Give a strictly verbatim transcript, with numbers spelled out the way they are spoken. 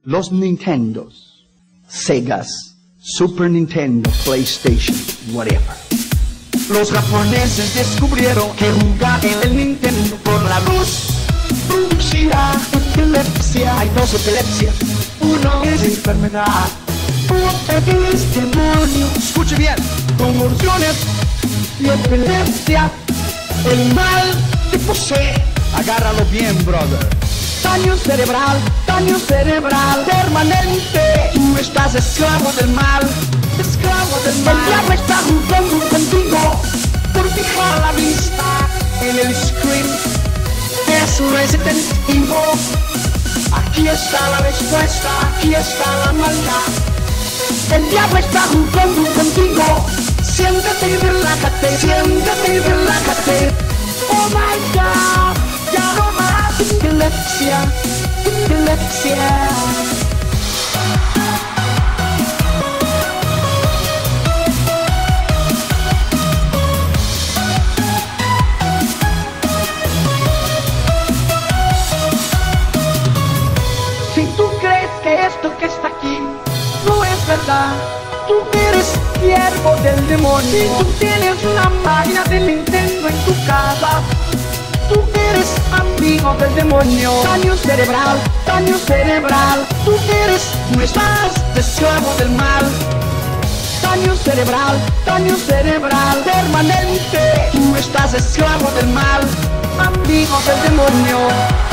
Los Nintendos, Segas, Super Nintendo, PlayStation, whatever. Los japoneses descubrieron que jugar en el Nintendo por la luz producía epilepsia. Hay dos epilepsias, uno es enfermedad, otro es demonio. Escuche bien, convulsiones y epilepsia, el mal te posee. Agárralo bien, brother. Daño cerebral, daño cerebral permanente. Tú estás esclavo del mal, esclavo del mal. El diablo está jugando contigo por fijar la vista en el screen. Es Resident Evil. Aquí está la respuesta, aquí está la maldad. El diablo está jugando contigo. Siéntate y relájate, siéntate y relájate. Oh my God, ya no más epilepsia, epilepsia. Si tú crees que esto que está aquí no es verdad, tú eres siervo del demonio. Si tú tienes una máquina de Nintendo en tu casa, tú eres amigo del demonio. Daño cerebral, daño cerebral. Tú eres, no estás esclavo del mal. Daño cerebral, daño cerebral permanente. Tú estás esclavo del mal, amigo del demonio.